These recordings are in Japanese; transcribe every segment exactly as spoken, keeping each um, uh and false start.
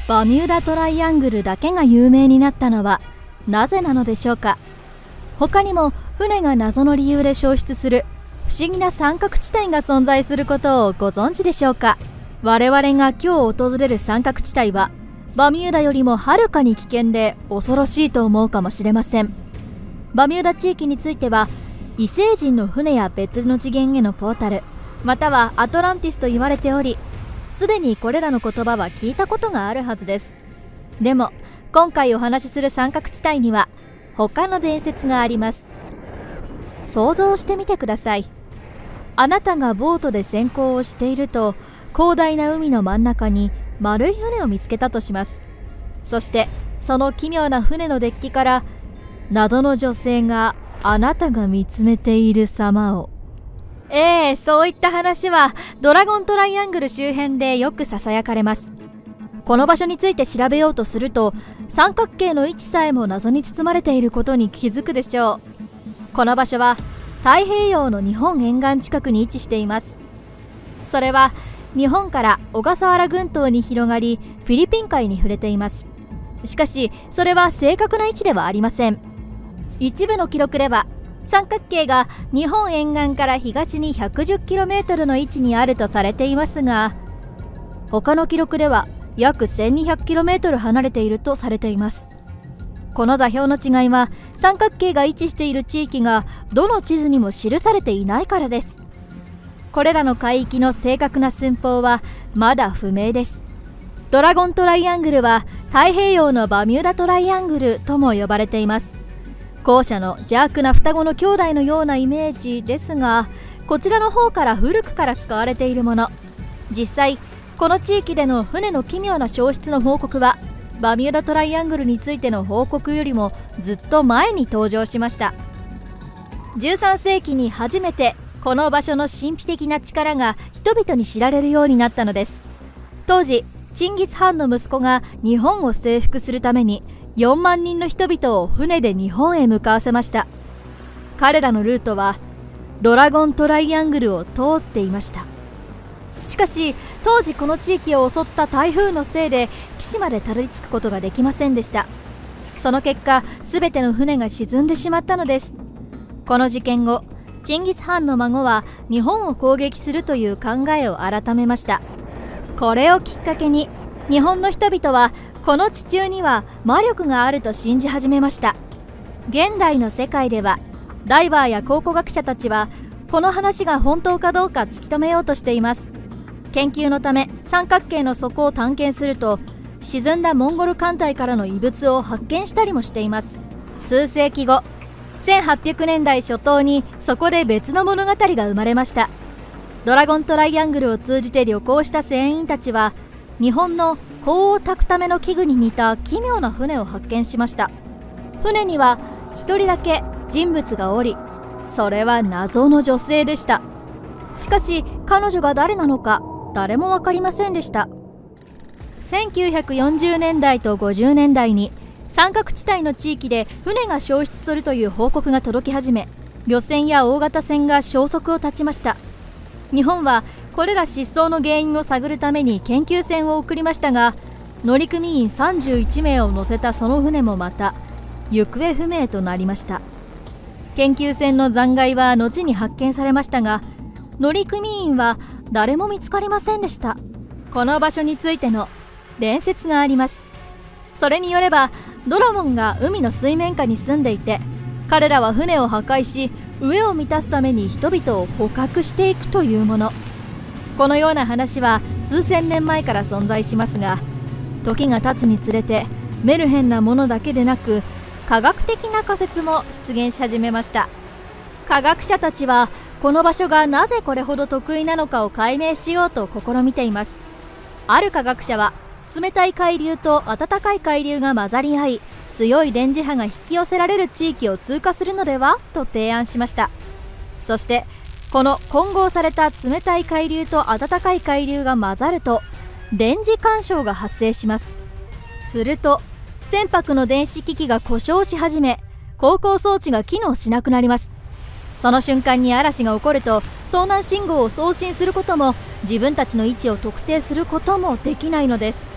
バミューダトライアングルだけが有名になったのはなぜなのでしょうか。他にも船が謎の理由で消失する不思議な三角地帯が存在することをご存知でしょうか。我々が今日訪れる三角地帯はバミューダよりもはるかに危険で恐ろしいと思うかもしれません。バミューダ地域については異星人の船や別の次元へのポータル、またはアトランティスと言われており、すでにこれらの言葉は聞いたことがあるはずです。でも今回お話しする三角地帯には他の伝説があります。想像してみてください。あなたがボートで潜航をしていると、広大な海の真ん中に丸い船を見つけたとします。そしてその奇妙な船のデッキから謎の女性があなたが見つめている様を。ええ、そういった話はドラゴントライアングル周辺でよくささやかれます。この場所について調べようとすると、三角形の位置さえも謎に包まれていることに気づくでしょう。この場所は太平洋の日本沿岸近くに位置しています。それは日本から小笠原群島に広がり、フィリピン海に触れています。しかしそれは正確な位置ではありません。一部の記録では三角形が日本沿岸から東に ひゃくじゅっキロメートル の位置にあるとされていますが、他の記録では約 せんにひゃくキロメートル 離れているとされています。この座標の違いは三角形が位置している地域がどの地図にも記されていないからです。これらの海域の正確な寸法はまだ不明です。ドラゴントライアングルは太平洋のバミューダトライアングルとも呼ばれています。後者の邪悪な双子の兄弟のようなイメージですが、こちらの方から古くから使われているもの。実際この地域での船の奇妙な消失の報告はバミューダトライアングルについての報告よりもずっと前に登場しました。じゅうさんせいきに初めてこの場所の神秘的な力が人々に知られるようになったのです。当時チンギス・ハンの息子が日本を征服するためによんまんにんの人々を船で日本へ向かわせました。彼らのルートはドラゴントライアングルを通っていました。しかし当時この地域を襲った台風のせいで岸までたどり着くことができませんでした。その結果全ての船が沈んでしまったのです。この事件後、チンギス・ハンの孫は日本を攻撃するという考えを改めました。これをきっかけに日本の人々はこの地中には魔力があると信じ始めました。現代の世界ではダイバーや考古学者たちはこの話が本当かどうか突き止めようとしています。研究のため三角形の底を探検すると、沈んだモンゴル艦隊からの遺物を発見したりもしています。数世紀後、せんはっぴゃくねんだい初頭にそこで別の物語が生まれました。ドラゴントライアングルを通じて旅行した船員たちは日本の港を焚くための器具に似た奇妙な船を発見しました。船には一人だけ人物がおり、それは謎の女性でした。しかし彼女が誰なのか誰も分かりませんでした。せんきゅうひゃくよんじゅうねんだいとごじゅうねんだいに三角地帯の地域で船が消失するという報告が届き始め、漁船や大型船が消息を絶ちました。日本はこれら失踪の原因を探るために研究船を送りましたが、乗組員さんじゅういちめいを乗せたその船もまた行方不明となりました。研究船の残骸は後に発見されましたが、乗組員は誰も見つかりませんでした。この場所についての伝説があります。それによればドラゴンが海の水面下に住んでいて、彼らは船を破壊し飢えを満たすために人々を捕獲していくというもの。このような話は数千年前から存在しますが、時が経つにつれてメルヘンなものだけでなく科学的な仮説も出現し始めました。科学者たちはこの場所がなぜこれほど得意なのかを解明しようと試みています。ある科学者は冷たい海流と暖かい海流が混ざり合い、強い電磁波が引き寄せられる地域を通過するのではと提案しました。そしてこの混合された冷たい海流と暖かい海流が混ざると電磁干渉が発生します。すると船舶の電子機器が故障し始め、航行装置が機能しなくなります。その瞬間に嵐が起こると遭難信号を送信することも自分たちの位置を特定することもできないのです。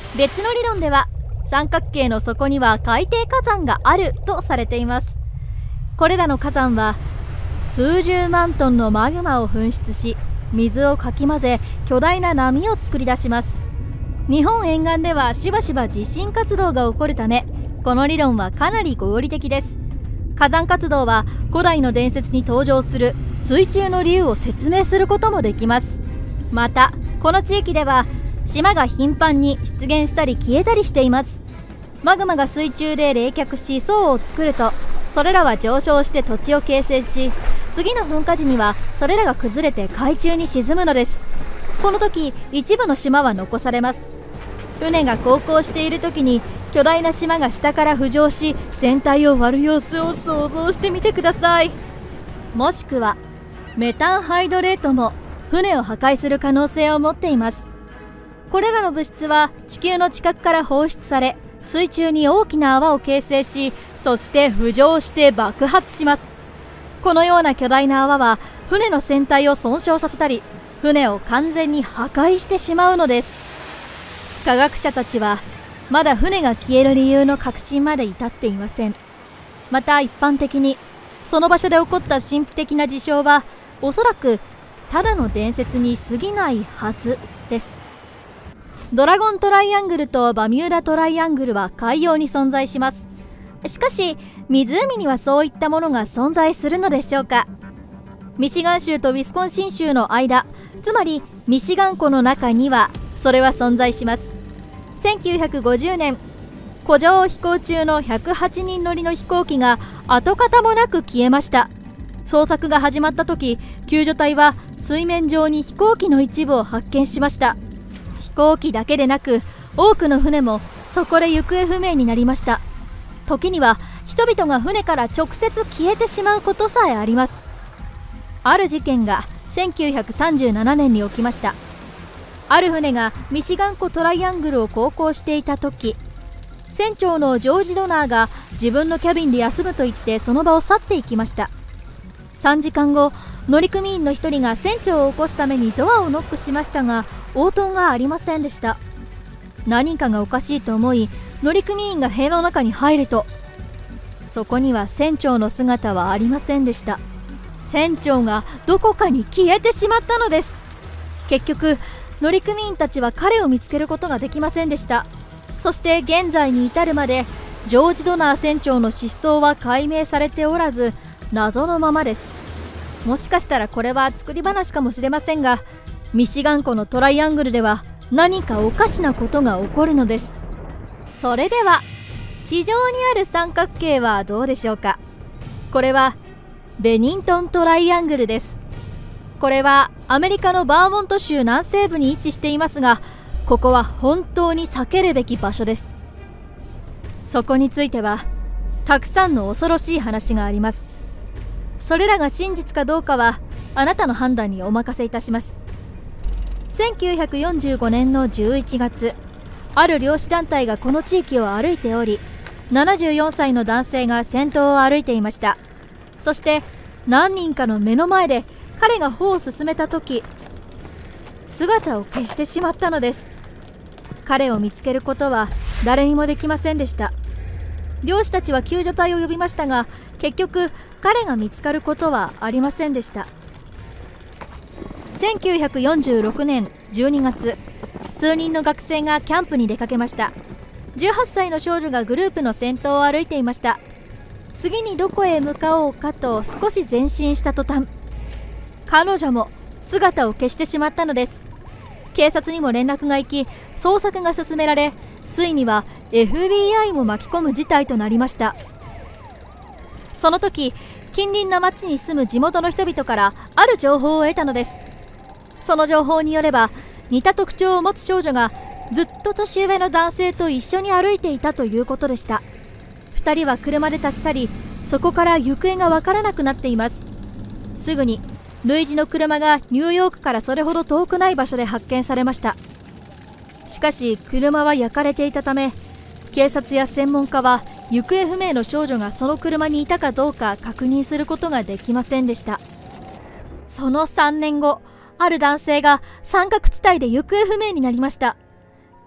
別の理論では三角形の底には海底火山があるとされています。これらの火山は数十万トンのマグマを噴出し、水をかき混ぜ巨大な波を作り出します。日本沿岸ではしばしば地震活動が起こるため、この理論はかなり合理的です。火山活動は古代の伝説に登場する水中の竜を説明することもできます。またこの地域では島が頻繁に出現したり消えたりしています。マグマが水中で冷却し層を作ると、それらは上昇して土地を形成し、次の噴火時にはそれらが崩れて海中に沈むのです。この時一部の島は残されます。船が航行している時に巨大な島が下から浮上し、船体を割る様子を想像してみてください。もしくはメタンハイドレートも船を破壊する可能性を持っています。これらの物質は地球の近くから放出され、水中に大きな泡を形成し、そして浮上して爆発します。このような巨大な泡は船の船体を損傷させたり、船を完全に破壊してしまうのです。科学者たちはまだ船が消える理由の確信まで至っていません。また一般的にその場所で起こった神秘的な事象はおそらくただの伝説に過ぎないはずです。ドラゴントライアングルとバミューダトライアングルは海洋に存在します。しかし湖にはそういったものが存在するのでしょうか。ミシガン州とウィスコンシン州の間、つまりミシガン湖の中にはそれは存在します。せんきゅうひゃくごじゅうねん、湖上を飛行中のひゃくはちにん乗りの飛行機が跡形もなく消えました。捜索が始まった時、救助隊は水面上に飛行機の一部を発見しました。飛行機だけでなく多くの船もそこで行方不明になりました。時には人々が船から直接消えてしまうことさえあります。ある事件がせんきゅうひゃくさんじゅうななねんに起きました。ある船がミシガン湖トライアングルを航行していた時、船長のジョージ・ドナーが自分のキャビンで休むと言ってその場を去っていきました。さんじかんご、乗組員の一人が船長を起こすためにドアをノックしましたが、応答がありませんでした。何かがおかしいと思い、乗組員が部屋の中に入ると、そこには船長の姿はありませんでした。船長がどこかに消えてしまったのです。結局乗組員たちは彼を見つけることができませんでした。そして現在に至るまでジョージ・ドナー船長の失踪は解明されておらず、謎のままです。もしかしたらこれは作り話かもしれませんが、ミシガン湖のトライアングルでは何かおかしなことが起こるのです。それでは地上にある三角形はどうでしょうか。これはベニントントライアングルです。これはアメリカのバーモント州南西部に位置していますが、ここは本当に避けるべき場所です。そこについてはたくさんの恐ろしい話があります。それらが真実かどうかはあなたの判断にお任せいたします。せんきゅうひゃくよんじゅうごねんのじゅういちがつ、ある漁師団体がこの地域を歩いており、ななじゅうよんさいの男性が先頭を歩いていました。そして何人かの目の前で彼が歩を進めた時、姿を消してしまったのです。彼を見つけることは誰にもできませんでした。漁師たちは救助隊を呼びましたが、結局彼が見つかることはありませんでした。せんきゅうひゃくよんじゅうろくねんじゅうにがつ、数人の学生がキャンプに出かけました。じゅうはっさいの少女がグループの先頭を歩いていました。次にどこへ向かおうかと少し前進した途端、彼女も姿を消してしまったのです。警察にも連絡が行き、捜索が進められ、ついには エフビーアイ も巻き込む事態となりました。その時、近隣の町に住む地元の人々からある情報を得たのです。その情報によれば、似た特徴を持つ少女がずっと年上の男性と一緒に歩いていたということでした。ふたりは車で立ち去り、そこから行方がわからなくなっています。すぐに類似の車がニューヨークからそれほど遠くない場所で発見されました。しかし車は焼かれていたため、警察や専門家は行方不明の少女がその車にいたかどうか確認することができませんでした。そのさんねんご、ある男性が三角地帯で行方不明になりました。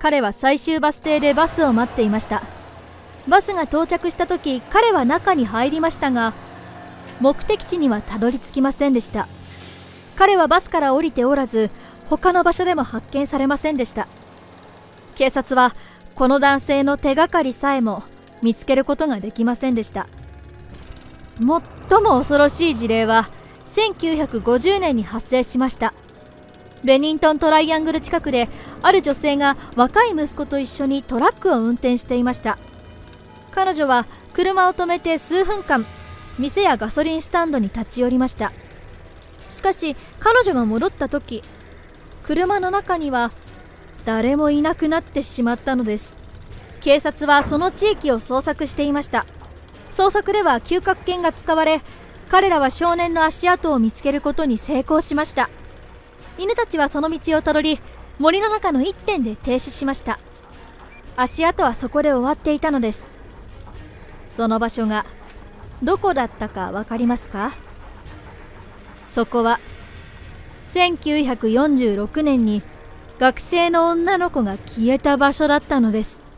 彼は最終バス停でバスを待っていました。バスが到着した時、彼は中に入りましたが、目的地にはたどり着きませんでした。彼はバスから降りておらず、他の場所でも発見されませんでした。警察はこの男性の手がかりさえも見つけることができませんでした。最も恐ろしい事例はせんきゅうひゃくごじゅうねんに発生しました。ベニントントライアングル近くで、ある女性が若い息子と一緒にトラックを運転していました。彼女は車を止めて数分間、店やガソリンスタンドに立ち寄りました。しかし彼女が戻った時、車の中には誰もいなくなってしまったのです。警察はその地域を捜索していました。捜索では嗅覚犬が使われ、彼らは少年の足跡を見つけることに成功しました。犬たちはその道をたどり、森の中の一点で停止しました。足跡はそこで終わっていたのです。その場所がどこだったかわかりますか？そこはせんきゅうひゃくよんじゅうろくねんに学生の女の子が消えた場所だったのです。